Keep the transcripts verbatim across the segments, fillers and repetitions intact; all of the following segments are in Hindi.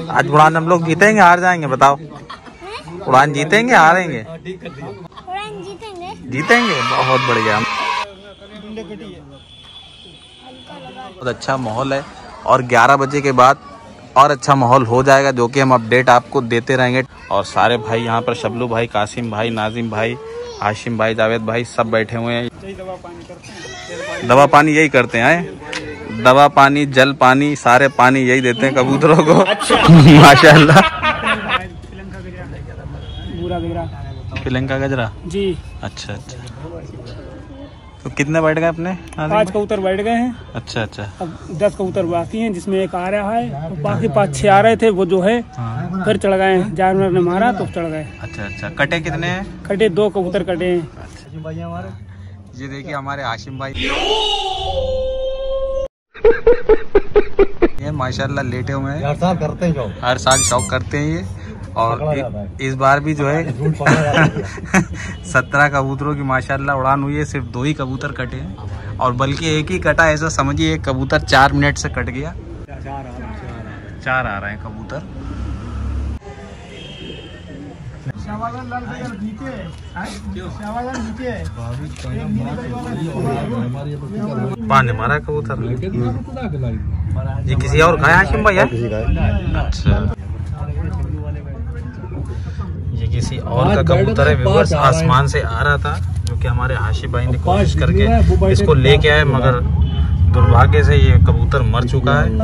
आज उड़ान हम लोग जीतेंगे हार जाएंगे बताओ? उड़ान जीतेंगे हारेंगे? उड़ान जीतेंगे। जीतेंगे, बहुत बढ़िया। बहुत अच्छा माहौल है और ग्यारह बजे के बाद और अच्छा माहौल हो जाएगा, जो कि हम अपडेट आपको देते रहेंगे। और सारे भाई यहाँ पर, शबलू भाई, कासिम भाई, नाजिम भाई, हाशिम भाई, जावेद भाई, सब बैठे हुए हैं। दवा पानी यही करते हैं, दवा पानी, जल पानी, सारे पानी यही देते हैं कबूतरों को। माशाल्लाह। श्रीलंका गजरा जी। अच्छा अच्छा। तो कितने बैठ गए अपने? पाँच कबूतर बैठ गए हैं। अच्छा अच्छा। अब दस कबूतर बाकी हैं, जिसमें एक आ रहा है और बाकी पाँच छह आ रहे थे, वो जो है फिर चढ़ गए हैं। जानवर ने मारा तो चढ़ गए। अच्छा अच्छा। कटे कितने हैं? कटे दो कबूतर कटे हैं। अच्छा। ये देखिए हमारे हाशिम भाई, ये माशाल्लाह लेटे हुए हैं। हर साल करते हैं, हर साल शौक करते हैं ये। और इस बार भी जो है सत्रह कबूतरों की माशाल्लाह उड़ान हुई है, सिर्फ दो ही कबूतर कटे हैं। और बल्कि एक ही कटा, ऐसा समझिए एक कबूतर चार मिनट से कट गया। चार आ रहे हैं कबूतर। पानी मारा कबूतर। ये किसी और का है हाशिम भाई? अच्छा, ये किसी और का कबूतर है। व्यूअर्स, आसमान से आ रहा था, जो कि हमारे हाशिम भाई ने कोशिश करके इसको लेके आए, मगर दुर्भाग्य से ये कबूतर मर चुका है।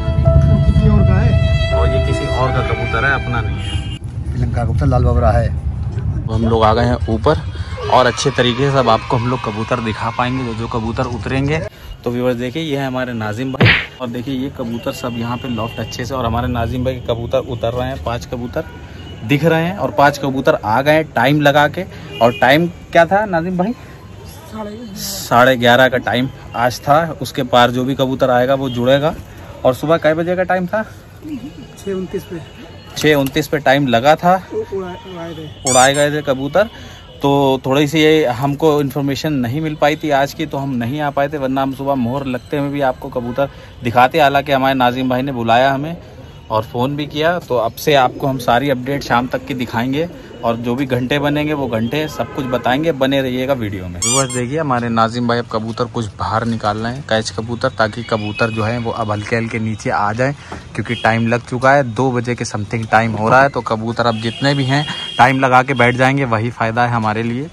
और ये किसी और का कबूतर है, अपना नहीं है। श्रीलंका कबूतर लाल बबरा है। हम लोग आ गए हैं ऊपर और अच्छे तरीके से अब आपको हम लोग कबूतर दिखा पाएंगे, जो जो कबूतर उतरेंगे। तो व्यूअर्स देखिए, ये है हमारे नाजिम भाई, और देखिए ये कबूतर सब यहाँ पे लॉफ्ट अच्छे से, और हमारे नाजिम भाई के कबूतर उतर रहे हैं। पांच कबूतर दिख रहे हैं और पांच कबूतर आ गए टाइम लगा के। और टाइम क्या था नाजिम भाई? साढ़े ग्यारह का टाइम आज था। उसके पार जो भी कबूतर आएगा वो जुड़ेगा। और सुबह कै बजे का टाइम था? छः उनतीस पे छः उनतीस पे टाइम लगा था। उड़ाए गए थे कबूतर। तो थोड़ी सी ये हमको इन्फॉर्मेशन नहीं मिल पाई थी आज की, तो हम नहीं आ पाए थे, वरना हम सुबह मोहर लगते हुए भी आपको कबूतर दिखाते। हालांकि हमारे नाजिम भाई ने बुलाया हमें और फ़ोन भी किया, तो अब से आपको हम सारी अपडेट शाम तक की दिखाएंगे। और जो भी घंटे बनेंगे वो घंटे सब कुछ बताएंगे। बने रहिएगा वीडियो में। व्यूअर्स देखिए, हमारे नाजिम भाई अब कबूतर कुछ बाहर निकाल रहे हैं, कैच कबूतर, ताकि कबूतर जो है वो अब हल्के हल्के नीचे आ जाए, क्योंकि टाइम लग चुका है। दो बजे के समथिंग टाइम हो रहा है। तो कबूतर अब जितने भी हैं टाइम लगा के बैठ जाएंगे, वही फ़ायदा है हमारे लिए।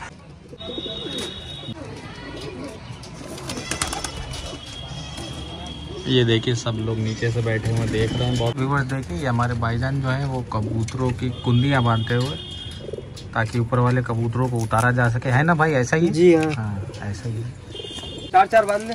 ये देखिए सब लोग नीचे से बैठे हुए देख रहे हैं। बहुत व्यूअर्स देखिए, ये हमारे भाईजान जो हैं वो कबूतरों की कुंडियाँ बांधते हुए, ताकि ऊपर वाले कबूतरों को उतारा जा सके। है ना भाई, ऐसा ही? जी हाँ, हाँ ऐसा ही है। चार चार बांध ले।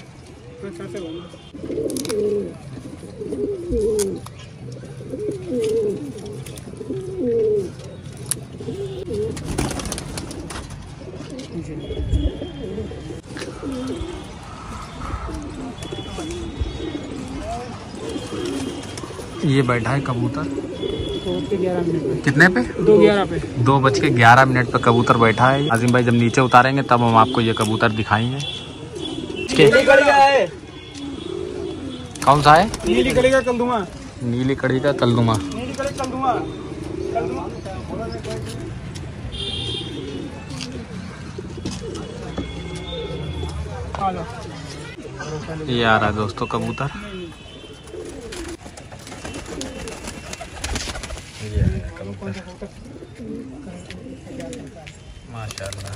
ये बैठा है कबूतर ग्यारह मिनट कितने पे? दो ग्यारह पे दो बज के ग्यारह मिनट पे कबूतर बैठा है। आजिम भाई जब नीचे उतारेंगे तब हम आपको ये कबूतर दिखाएंगे। नीली कड़ी का है। कौन सा है? नीली कड़ी का कलदुमा। नीली कड़ी का कलदुमा। नीली कड़ी कलदुमा। कलदुमा। ये आ रहा है दोस्तों कबूतर। माशाल्लाह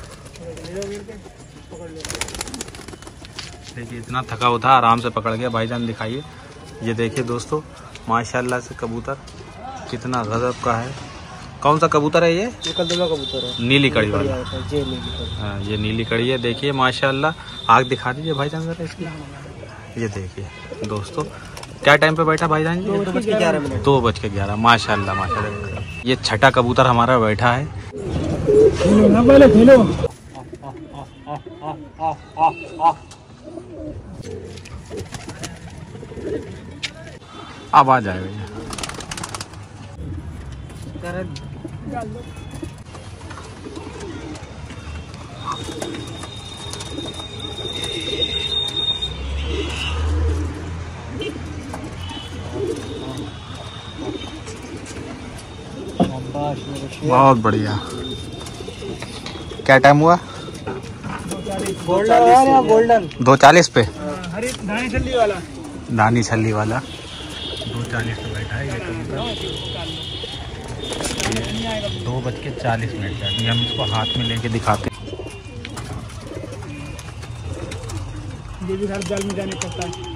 देखिए, इतना थका हुआ था, आराम से पकड़ गया भाईजान। दिखाइए, ये देखिए दोस्तों, माशाल्लाह से कबूतर कितना गजब का है। कौन सा कबूतर है ये? ये कलदुमा कबूतर है, नीली कड़ी वाला। ये नीली कड़ी। हाँ, ये नीली कड़ी है। देखिए माशाल्लाह, आग दिखा दीजिए भाईजान जरा इसकी। ये देखिए दोस्तों, क्या टाइम पे बैठा भाईजान? दो बज के ग्यारह मिनट। दो बज के ग्यारह। माशाल्लाह माशाल्लाह। ये छठा कबूतर हमारा बैठा है। अब आ जाए भैया। बहुत बढ़िया। क्या टाइम हुआ? गोल्डन दो चालीस पे हरी दानी छल्ली वाला दानी छल्ली वाला दो चालीस पे बैठा है ये कबूतर। ये दो बज के चालीस मिनट का। ये हम इसको हाथ में लेके दिखाते हैं। ये भी हर जाल में जाने पड़ता है।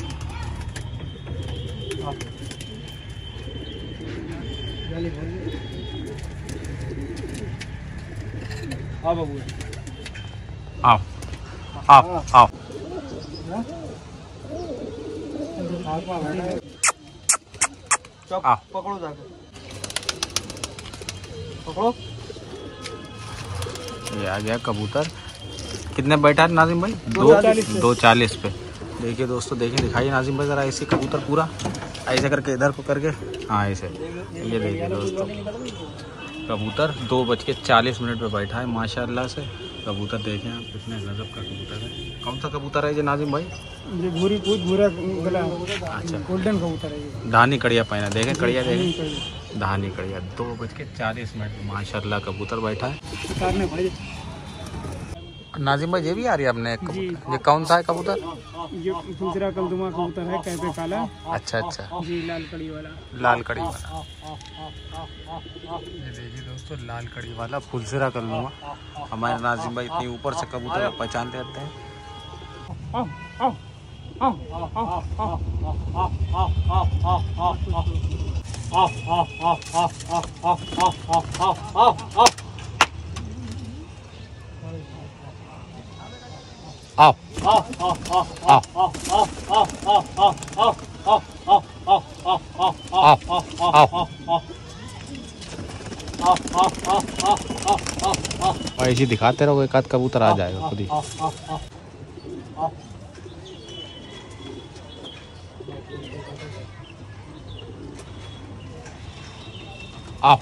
आओ बाबू आओ आओ आओ। आओ पकड़ो जाकर पकड़ो। ये आ गया कबूतर। कितने बैठा है नाजिम भाई? दो चालीस पे। दो चालीस पे। देखिए दोस्तों, देखिए दिखाइए नाजिम भाई ज़रा ऐसे कबूतर पूरा ऐसे करके इधर को करके। हाँ ऐसे। ये देखिए दोस्तों, कबूतर दो बज के चालीस मिनट पे बैठा है माशाल्लाह से। कबूतर देखें आप, कितने गजब का कबूतर है। कौन सा कबूतर है ये नाजिम भाई? ये भूरी पूछ भूरा गला अच्छा, गोल्डन कबूतर है ये। धानी कड़िया पहना। देखें कड़िया, देखें धानी कड़िया। दो बज के चालीस मिनट माशाल्लाह कबूतर बैठा है। उतारने भाई नाजिम भाई ये भी आ रही है अपने? जी। ये कौन सा है कबूतर? ये दूसरा कलदुमा कबूतर है, कैपे काला। अच्छा अच्छा, जी लाल कड़ी वाला। लाल कड़ी वाला। ये देखिए दोस्तों, लाल कड़ी वाला फुलसिरा कलदुमा। हमारे नाजिम भाई इतनी ऊपर से कबूतर पहचानते रहते हैं। आओ आओ आओ आओ आओ ऐसे दिखाते रहो, एक आध कबूतर आ जाएगा खुद ही। आओ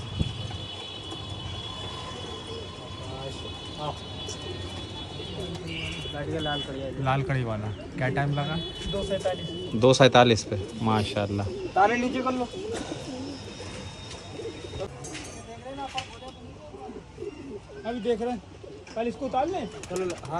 लाल कड़ी लाल कड़ी वाला। क्या टाइम लगा? दो सैतालीस। दो सैतालीस पे माशाल्लाह। तारे नीचे कर लो। अभी देख रहे हैं, कल इसको उतार लें। चलो हाँ।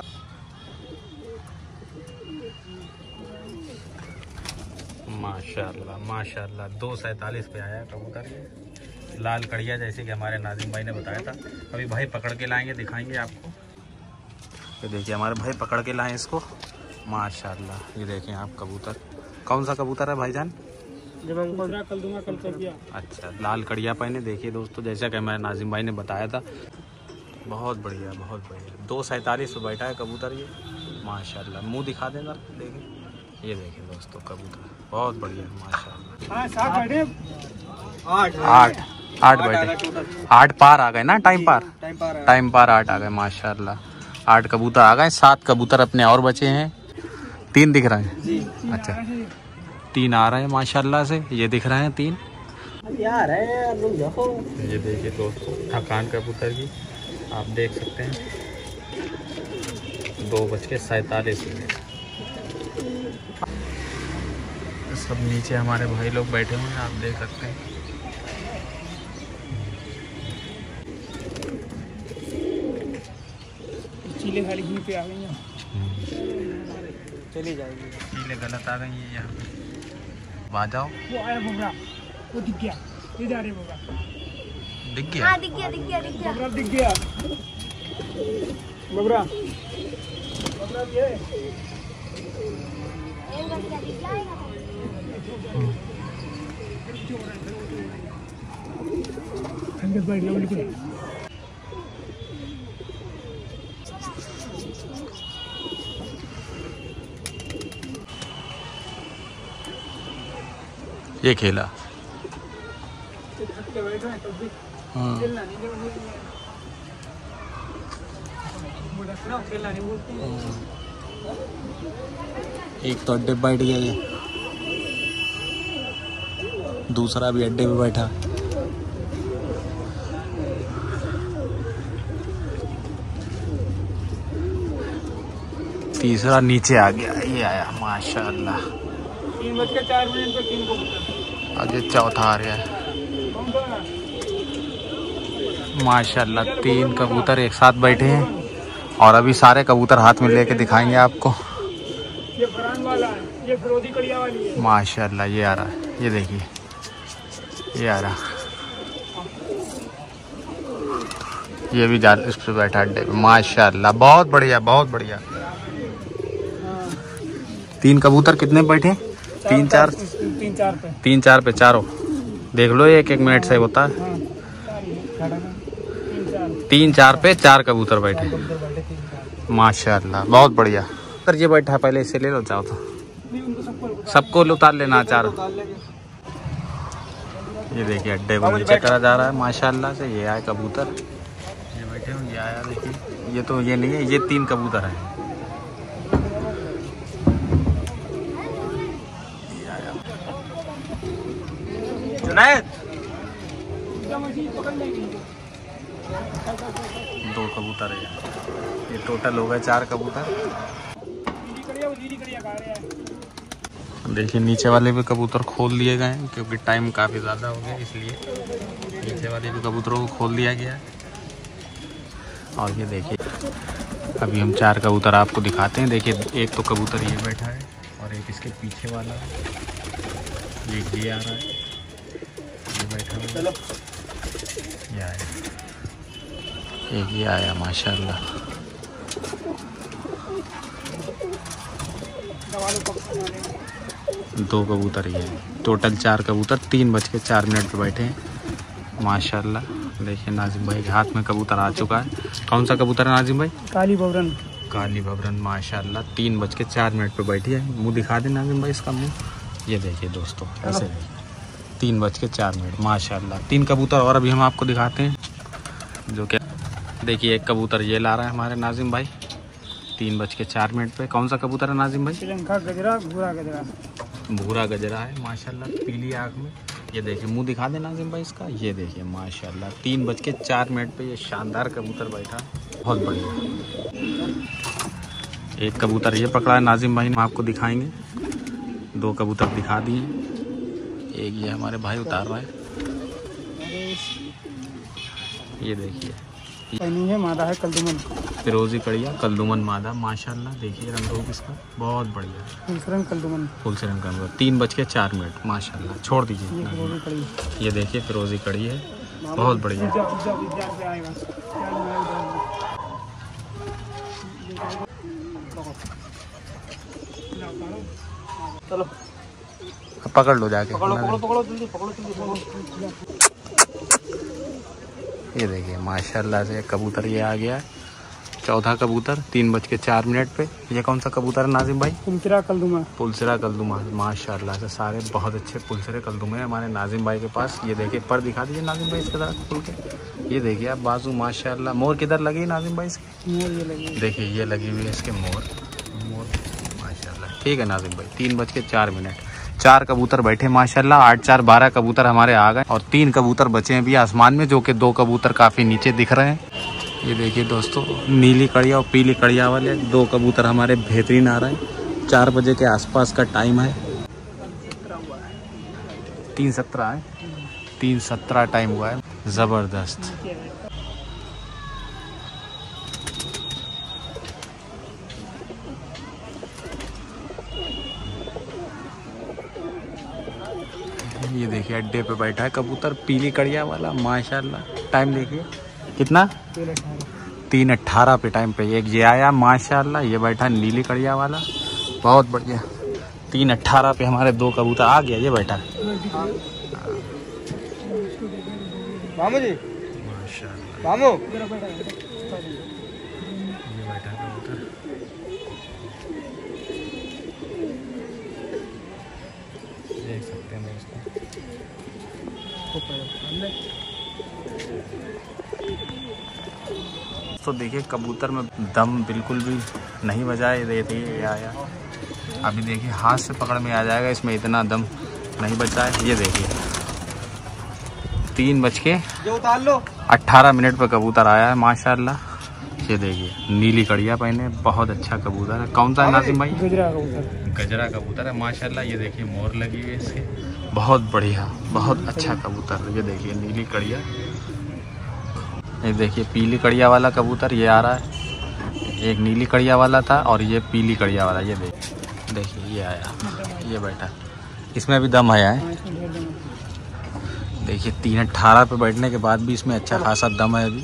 माशाल्लाह माशाल्लाह दो सैतालीस पे आया कबूतर। लाल कड़िया जैसे कि हमारे नाजिम भाई ने बताया था। अभी भाई पकड़ के लाएंगे, दिखाएंगे आपको। ये देखिए हमारे भाई पकड़ के लाए इसको माशाल्लाह। ये देखें आप कबूतर। कौन सा कबूतर है भाईजान? कल दूंगा कल कर दिया। अच्छा, लाल कड़िया पहने। देखिए दोस्तों, जैसा कि हमारे नाजिम भाई ने बताया था। बहुत बढ़िया बहुत बढ़िया। दो सैंतालीस पे बैठा है कबूतर ये माशाल्लाह। मुंह दिखा देना, देखिए। ये देखिए दोस्तों कबूतर बहुत बढ़िया माशाल्लाह। हाँ, सात बैठे। आठ आठ आठ बैठे। आठ पार आ गए ना, टाइम पार टाइम पार आठ आ गए माशाल्लाह। आठ कबूतर आ गए। सात कबूतर अपने और बचे हैं। तीन दिख रहे हैं? अच्छा, तीन आ रहे हैं माशाल्लाह से। ये दिख रहे हैं तीन यार है। ये देखिए दोस्तों, थकान कबूतर की आप देख सकते हैं। दो बज के सैंतालीस मिनट। सब नीचे हमारे भाई लोग बैठे हुए हैं, आप देख सकते हैं। चीले खाली यहीं पे आ गई हैं। चली जाएगी। चीले गलत आ गई है यहाँ पे। आ जाओ। वो आया बोबरा, वो दिख गया। ये जा रहे बोबरा। दिख गया? हाँ दिख गया दिख गया दिख गया बोबरा दिख गया। बोबरा बोबरा ये एक बच्चा दिख जाएगा। अंदर बैठ गया बिल्कुल। ये खेला। हाँ। एक तो अड्डे पे बैठ गया ये, दूसरा भी अड्डे पे बैठा। तीसरा नीचे आ गया। ये आया माशाल्लाह। तीन बज के चार मिनट पे तीन को आगे चौथा आ रहा है। कौन सा माशाल्लाह तीन कबूतर एक साथ बैठे हैं और अभी सारे कबूतर हाथ में लेके दिखाएंगे आपको। ये फरहान वाला है, ये फिरोजी कड़िया वाली है। माशाल्लाह ये आ रहा है, ये देखिए ये आ रहा, ये भी जाल इस पे बैठा अड्डे पे। माशाल्लाह बहुत बढ़िया बहुत बढ़िया। तीन कबूतर कितने बैठे? तीन चार तीन चार पे तीन चार पे चारों देख लो, एक एक मिनट से होता है। तीन चार पे चार कबूतर बैठे माशाल्लाह बहुत बढ़िया। सर ये बैठा है, पहले इसे ले लो चाहो तो, सबको उतार लेना चार। ये देखिए अड्डे को नीचे करा जा रहा है माशाल्लाह से। ये आए कबूतर, ये बैठे हो, ये आया देखिए, ये तो ये नहीं है, ये तीन कबूतर हैं। जुनैद दो कबूतर है, ये टोटल हो गए चार कबूतर। देखिए नीचे वाले भी कबूतर खोल लिए गए हैं क्योंकि टाइम काफ़ी ज़्यादा हो गया, इसलिए नीचे वाले भी कबूतरों को खोल दिया गया है। और ये देखिए अभी हम चार कबूतर आपको दिखाते हैं। देखिए एक तो कबूतर ये बैठा है और एक इसके पीछे वाला है, ये ये आ रहा है, ये बैठा है, ये आया, एक ये आया माशाल्लाह। दो कबूतर ये है, टोटल चार कबूतर तीन बज के चार मिनट पे बैठे हैं माशाल्लाह। देखिए नाजिम भाई के हाथ में कबूतर आ चुका है। कौन सा कबूतर है नाजिम भाई? काली भवरन। काली भवरन माशाल्लाह तीन बज के चार मिनट पे बैठी है। मुंह दिखा दे नाजिम भाई इसका मुंह, ये देखिए दोस्तों ऐसे तीन बज के चार मिनट माशाल्लाह। तीन कबूतर और अभी हम आपको दिखाते हैं जो कि देखिए एक कबूतर ये ला रहा है हमारे नाजिम भाई तीन बज के चार मिनट पे। कौन सा कबूतर है नाजिम भाई? श्रीलंका गजरा, भूरा गजरा। भूरा गजरा है माशाल्लाह, पीली आँख में। ये देखिए मुंह दिखा दे नाजिम भाई इसका, ये देखिए माशाल्लाह तीन बज के चार मिनट पे ये शानदार कबूतर बैठा, बहुत बढ़िया। एक कबूतर ये पकड़ा है नाजिम भाई ने, आपको दिखाएंगे। दो कबूतर दिखा दिए, एक ये हमारे भाई उतार रहा है, ये देखिए है मादा है कल्दुमन, फिरोजी कड़िया कल्दुमन मादा माशाल्लाह। देखिए रंग रूप इसका बहुत बढ़िया, फुलसरंग कल्दुमन, फुल से रंग का तीन बज के चार मिनट माशाल्लाह। छोड़ दीजिए, ये फिरोजी कड़ी, ये देखिए फिरोजी कड़ी है, बहुत बढ़िया। चलो पकड़ लो जाके, पकड़ो पकड़ो पकड़ो जल्दी पकड़ो जल्दी। ये देखिए माशाल्लाह से कबूतर ये आ गया है, चौथा कबूतर तीन बज के चार मिनट पे। ये कौन सा कबूतर है नाजिम भाई? पुलसिरा कल्दुमा, पुलसिरा कल्दुमा माशाल्लाह से। सारे बहुत अच्छे पुलसिरे कल्दुमे हैं हमारे नाजिम भाई के पास। ये देखिए पर दिखा दीजिए नाजिम भाई इसके तरफ खुल के, ये देखिए आप बाजू माशाल्लाह। मोर किधर लगी है नाजिम भाई इसकी? मोर ये लगी, देखिए ये लगी हुई है इसके मोर, मोर माशाल्लाह। ठीक है नाजिम भाई, तीन बज के चार मिनट चार कबूतर बैठे माशाल्लाह। आठ चार बारह कबूतर हमारे आ गए और तीन कबूतर बचे हैं भी आसमान में, जो कि दो कबूतर काफ़ी नीचे दिख रहे हैं। ये देखिए दोस्तों नीली कड़िया और पीली कड़िया वाले दो कबूतर हमारे बेहतरीन आ रहे हैं। चार बजे के आसपास का टाइम है, तीन सत्रह है, तीन सत्रह टाइम हुआ है, ज़बरदस्त। ये देखिए अड्डे पे बैठा है कबूतर पीली कड़िया वाला माशाल्लाह। टाइम देखिए कितना, तीन अट्ठारह पे टाइम पे एक ये आया माशाल्लाह। ये बैठा नीली कड़िया वाला, बहुत बढ़िया। तीन अट्ठारह पे हमारे दो कबूतर आ गया, ये बैठा मामू जी माशाल्लाह। मामू ये बैठा कबूतर, देख सकते हैं दोस्तों। तो देखिए कबूतर में दम बिल्कुल भी नहीं बजाए, देखिए ये आया। अभी देखिए हाथ से पकड़ में आ जाएगा, इसमें इतना दम नहीं बचा है। ये देखिए तीन बज के उतार लो अट्ठारह मिनट पर कबूतर आया है माशाल्लाह। ये देखिए नीली कड़िया पहने, बहुत अच्छा कबूतर है। कौन सा है नाजिम भाई? गजरा कबूतर, गजरा कबूतर है माशाल्लाह। ये देखिए मोर लगी हुई है इसके, बहुत बढ़िया, बहुत अच्छा कबूतर। ये देखिए नीली कड़िया ये देखिए पीली कड़िया वाला कबूतर ये आ रहा है, एक नीली कड़िया वाला था और ये पीली कड़िया वाला। ये देखिए देखिए ये आया, ये बैठा, इसमें भी दम आया है। देखिए तीन अट्ठारह पे बैठने के बाद भी इसमें अच्छा खासा दम है अभी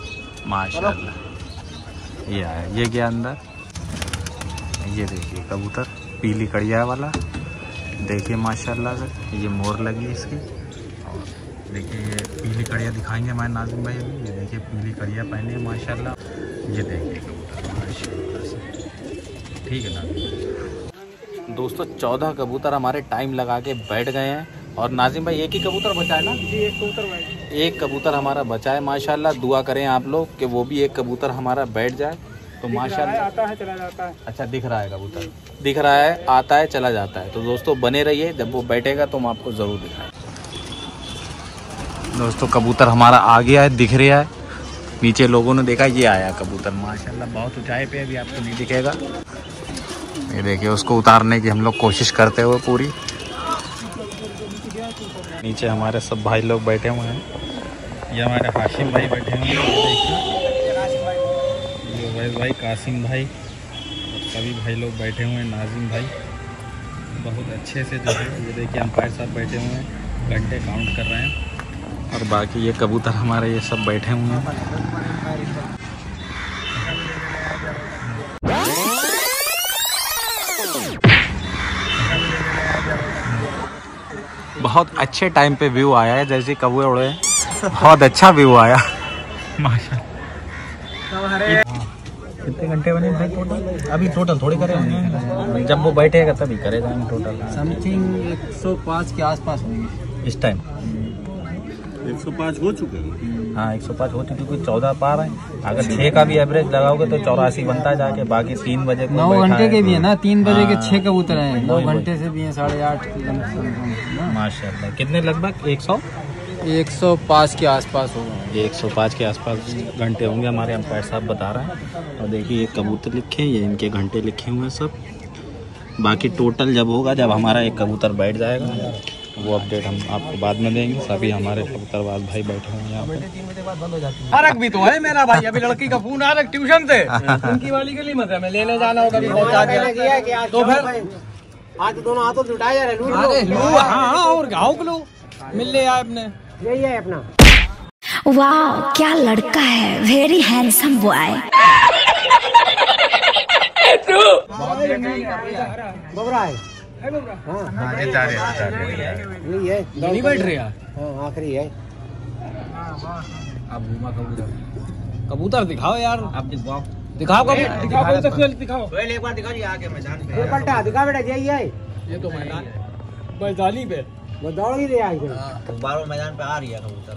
माशाल्लाह। ये आया, ये गया अंदर। ये देखिए कबूतर पीली कड़िया वाला, देखिए माशाल्लाह से ये मोर लगी इसकी। और देखिए ये पीली कड़िया दिखाएंगे हमारे नाज़िम भाई अभी। ये देखिए पीली कड़िया पहने माशाल्लाह। ये देखिए कबूतर माशाल्लाह से, ठीक है ना दोस्तों। चौदह कबूतर हमारे टाइम लगा के बैठ गए हैं और नाज़िम भाई एक ही कबूतर बचा है ना? जी एक कबूतर बैठ एक कबूतर हमारा बचा है माशाल्लाह। दुआ करें आप लोग कि वो भी एक कबूतर हमारा बैठ जाए तो माशाल्लाह। आता है चला जाता है। अच्छा दिख रहा है कबूतर, दिख रहा है, आता है चला जाता है। तो दोस्तों बने रहिए, जब वो बैठेगा तो हम आपको ज़रूर दिखाएं। दोस्तों कबूतर हमारा आ गया है, दिख रहा है। नीचे लोगों ने देखा ये आया कबूतर माशाल्लाह, बहुत ऊंचाई पे अभी आपको नहीं दिखेगा। ये देखिए उसको उतारने की हम लोग कोशिश करते हुए पूरी। नीचे हमारे सब भाई लोग बैठे हुए हैं। ये हमारे हाशिम भाई बैठे हुए हैं, ये वैस भाई, कासिम भाई, सभी भाई लोग बैठे हुए हैं, नाज़िम भाई बहुत अच्छे से जो है। ये देखिए अंपायर साहब बैठे हुए हैं, घंटे काउंट कर रहे हैं। और बाकी ये कबूतर हमारे ये सब बैठे हुए हैं। बहुत अच्छे टाइम पे व्यू आया है, जैसे कौवे उड़े बहुत अच्छा व्यू आया माशाल्लाह। कितने घंटे बने भाई टोटल? अभी टोटल थोड़ी करे होंगे, जब वो बैठेगा तभी करेगा हम टोटल। समथिंग एक सौ पाँच के आसपास होंगे इस टाइम। एक सौ पाँच हो चुके हैं। हाँ एक सौ पाँच हो चुकी, कोई चौदह पार है। अगर छः का भी एवरेज लगाओगे तो चौरासी बनता जाके। बाकी तीन बजे नौ घंटे के भी है ना, तीन बजे के छह कबूतर हैं, नौ वही, वही। घंटे से भी हैं, साढ़े आठ माशाल्लाह। कितने लगभग एक सौ एक सौ पाँच के आसपास होगा। एक सौ पाँच के आसपास घंटे होंगे, हमारे अंपायर साहब बता रहे हैं। और देखिए ये कबूतर लिखे हैं, ये इनके घंटे लिखे हुए हैं सब। बाकी टोटल जब होगा, जब हमारा एक कबूतर बैठ जाएगा, वो अपडेट हम आपको बाद में देंगे। सभी हमारे कबूतरबाज भाई बैठे हुए हैं यहाँ पे। फर्क भी तो है मेरा भाई, अभी लड़की का फोन आ रहा है ट्यूशन से, उनकी वाली गली में मैं लेने जाना होगा तो फिर आज दोनों हाथों से उठाया है। हाँ और गाँव को लो मिल ले आपने, यही है अपना। वाह क्या लड़का है, वेरी हैंडसम बॉय। बबरा है, हाँ ये जा रहे हैं, जा रहे हैं। यही है, नहीं बैठ रहे यार। हाँ आखिरी है। आप घूमा कबूतर, कबूतर दिखाओ यार, आप दिखाओ दिखाओ कबूतर, दिखाओ कबूतर, दिखाओ। एक बार दिखाओ जी आगे मैदान पे। ये पलटा दिखा बेटा, यही है। ये तो मैदान मैदानी पे वो दौड़ ही रहा है। बारो मैदान पे आ रही है कबूतर।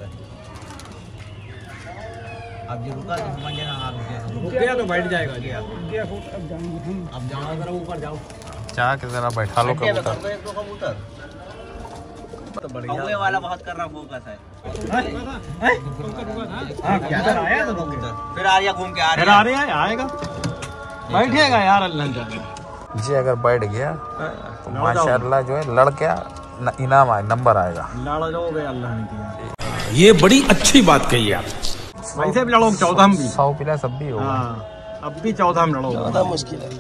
अब ये रुका तो समझ लेना, हाँ रुक गया, रुक गया तो बैठ जाएगा जी। अब जाओ जरा ऊपर जाओ, चाह के जरा बैठा लो कबूतर। एक दो कबूतर तो बढ़िया वाला बहुत कर रहा फोकस है। आया तो फिर आ रहा घूम के आ फिर रहा आ रहा है, आएगा बैठेगा यार अल्लाह जाने। जी अगर बैठ गया तो माशाल्लाह जो है लड़का इनाम आए, नंबर आएगा। लड़ जाओगे अल्लाह ने किया। ये बड़ी अच्छी बात कही आप। वैसे भी लड़ोगे चौदह में भी। सौ पिला सब भी होगा। हाँ अब भी चौदह में लड़ोगे। ज्यादा मुश्किल है,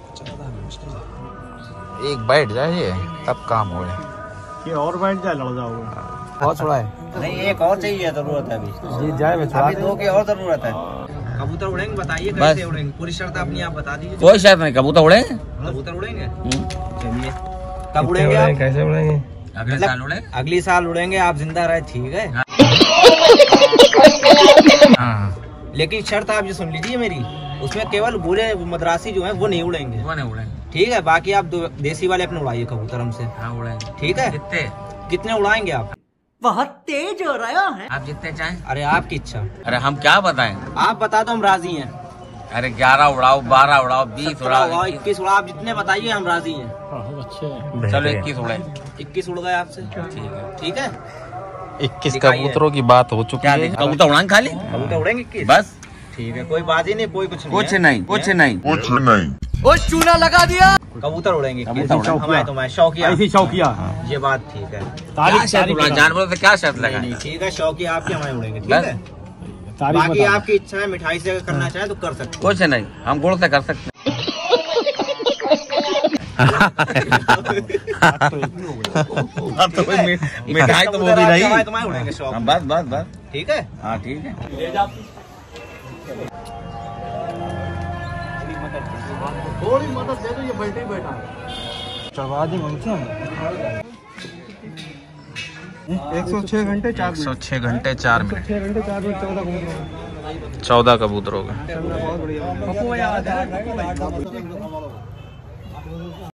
एक बैठ जाए तब काम हो जाए। कि और बैठ जाए लड़ जाओगे। बहुत छोड़ा है। नहीं, एक और चाहिए, जरूरत है अभी। जीत जाए अभी दो की और जरूरत है। कबूतर उड़ेंगे, बताइए कैसे उड़ेंगे, पूरी शर्त अपनी आप बता दीजिए। कोई शर्त नहीं, कबूतर उड़ेंगे। कबूतर उड़ेंगे, चलिए कब उड़ेंगे आप? कैसे उड़ेंगे? अगले साल उड़ेंगे, अगली साल उड़ेंगे, आप जिंदा रहे ठीक है। लेकिन शर्त आप जो सुन लीजिए मेरी, उसमें केवल बुरे मद्रासी जो है वो नहीं उड़ेंगे, वो नहीं उड़ेंगे, ठीक है। बाकी आप दो देसी वाले अपने उड़ाइए कबूतर हमसे। हाँ उड़ेंगे, ठीक है। कितने कितने उड़ाएंगे आप? बहुत तेज हो रहा है। आप जितने चाहें। अरे आपकी इच्छा, अरे हम क्या बताएं। आप बता दो हम राजी हैं। अरे ग्यारह उड़ाओ, बारह उड़ाओ, बीस उड़ाओ, इक्कीस उड़ाओ, आप जितने बताइए हम राजी हैं। चलो इक्कीस उड़े। इक्कीस उड़ गए आपसे, ठीक है, ठीक है। इक्कीस दिखाइए। कबूतरों की बात हो चुकी है। कबूतर उड़ाएंगे खाली, कबूतर उड़ेंगे इक्कीस, बस ठीक है। कोई बात ही नहीं, कोई कुछ नहीं, कुछ नहीं, कुछ नहीं, कुछ नहीं। वो चूना लगा दिया। कबूतर उड़ेंगे इक्कीस। कबूतर हमारे तो मैं शौकिया, ऐसी शौकिया। ये बात ठीक है। तारीख जानवर से क्या शर्त लगा? नहीं ठीक है, शौकिया आपके, हमारे उड़ेंगे, ठीक बस। है। बाकी आपकी इच्छा है, मिठाई से अगर करना चाहे तो कर सकते। कुछ नहीं, हम गुड़ से कर सकते हैं। मिठाई तो वो भी रही। तुम्हारे उड़ेंगे शौक। बस बस बस ठीक है। हाँ ठीक है। थोड़ी मदद दे दो, ये बैठे बैठा चढ़वा दी हमसे। एक सौ छह घंटे चार एक सौ छह घंटे चार मिनट छह घंटे चार मिनट चौदह कबूतर चौदह कबूतर हो गए। बहुत बढ़िया।